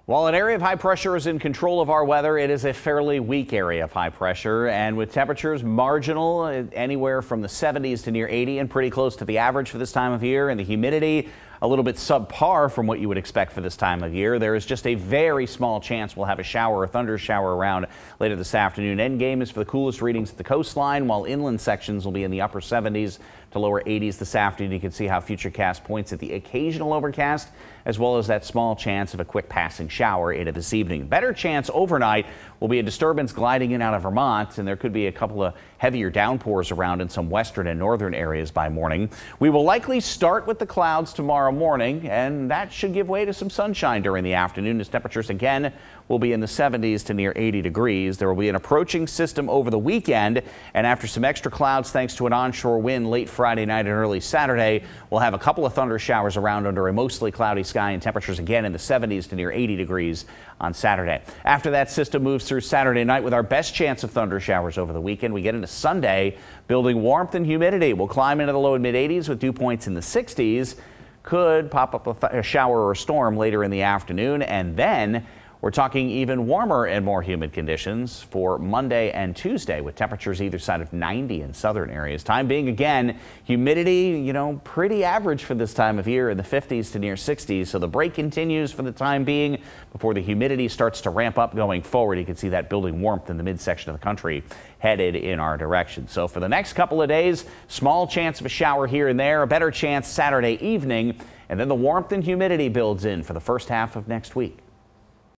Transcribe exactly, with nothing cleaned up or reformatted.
While an area of high pressure is in control of our weather, it is a fairly weak area of high pressure, and with temperatures marginal anywhere from the seventies to near eighty and pretty close to the average for this time of year, and the humidity a little bit subpar from what you would expect for this time of year. There is just a very small chance we'll have a shower or thunder shower around later this afternoon. End game is for the coolest readings at the coastline, while inland sections will be in the upper seventies to lower eighties this afternoon. You can see how Futurecast points at the occasional overcast, as well as that small chance of a quick passing shower into this evening. Better chance overnight will be a disturbance gliding in out of Vermont, and there could be a couple of heavier downpours around in some western and northern areas by morning. We will likely start with the clouds tomorrow morning, and that should give way to some sunshine during the afternoon as temperatures again will be in the seventies to near eighty degrees. There will be an approaching system over the weekend, and after some extra clouds thanks to an onshore wind late Friday night and early Saturday, we'll have a couple of thunder showers around under a mostly cloudy sky and temperatures again in the seventies to near eighty degrees on Saturday. After that system moves through Saturday night with our best chance of thunder showers over the weekend, we get into Sunday building warmth and humidity. We'll climb into the low and mid eighties with dew points in the sixties. Could pop up a, a shower or a storm later in the afternoon, and then we're talking even warmer and more humid conditions for Monday and Tuesday with temperatures either side of ninety in southern areas. Time being, again, humidity, you know, pretty average for this time of year in the fifties to near sixties. So the break continues for the time being before the humidity starts to ramp up going forward. You can see that building warmth in the midsection of the country headed in our direction. So for the next couple of days, small chance of a shower here and there, a better chance Saturday evening, and then the warmth and humidity builds in for the first half of next week.